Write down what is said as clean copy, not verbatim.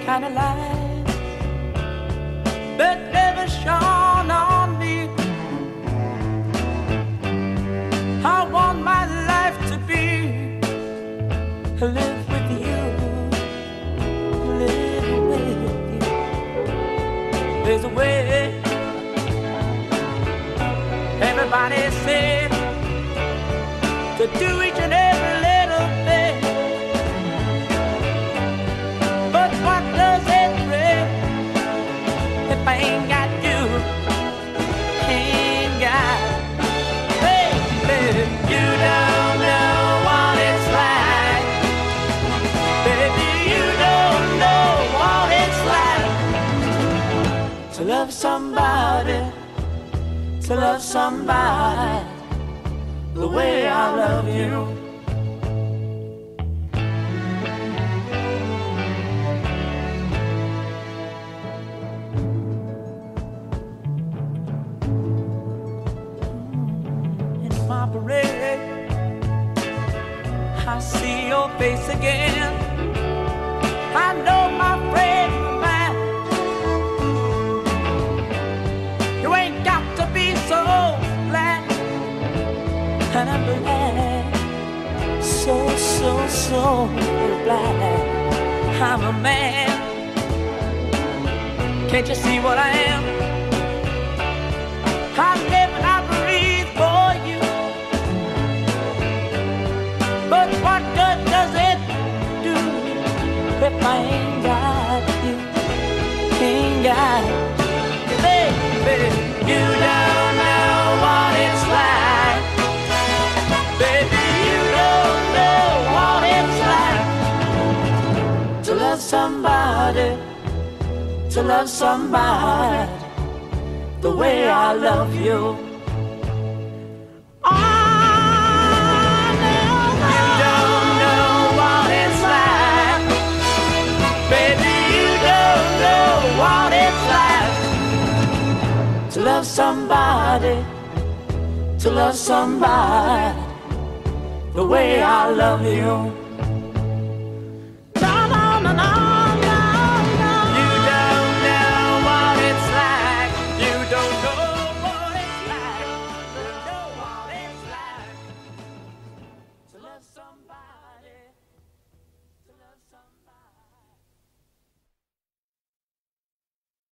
kind of light that never shone on me. I want my life to be live with you, live with you. There's a way. Everybody said to do each and every little thing, but what does it bring if I ain't got you? Ain't got, baby, you don't know what it's like. Baby, you don't know what it's like to love somebody, to love somebody the way I love you. In my parade, I see your face again. I know my friend of mine, you ain't got to be so glad. And I'm glad, so glad I'm a man. Can't you see what I am? I live and I breathe for you. But what good does it do if I ain't got you? Ain't got you, baby. You don't know what it's like. Baby, you don't know what it's like to love somebody, to love somebody the way I love you. Oh, no, you don't know what it's like. Baby, you don't know what it's like to love somebody, to love somebody the way I love you.